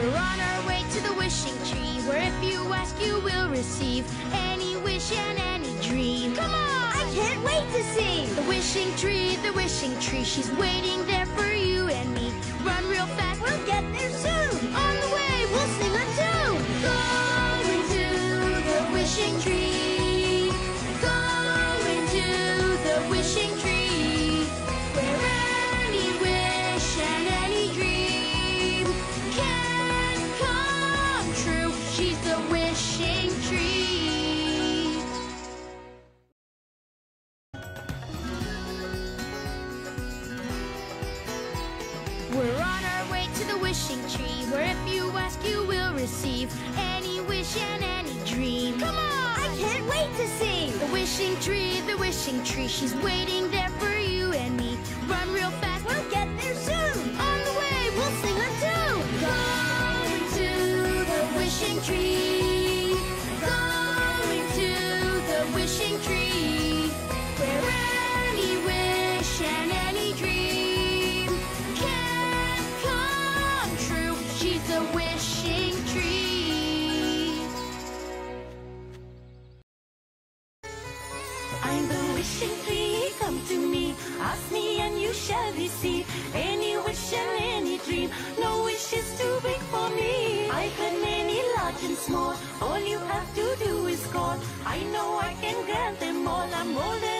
We're on our way to the wishing tree, where if you ask you will receive any wish and any dream. Come on! I can't wait to see! The wishing tree, she's waiting there for you and me. Run real fast, We'll get there soon! on the way, We'll sing a tune! going to the wishing tree, going to the wishing tree, where any wish and any dream can come true. She's the wishing tree. We're on our way to the wishing tree, where if you ask you will receive any wish and any dream. Come on! I can't wait to see! The wishing tree, she's waiting there for you and me. Run real fast, We'll get there soon! on the way, We'll sing a tune! going to the wishing tree, going to the wishing tree, where any wish and any dream can come true. She's the wishing tree. I'm the wishing tree, come to me. Ask me and you shall receive any wish and any dream. No wish is too big for me. I've had many large and small. All you have to do is call. I know I can grant them all. I'm more than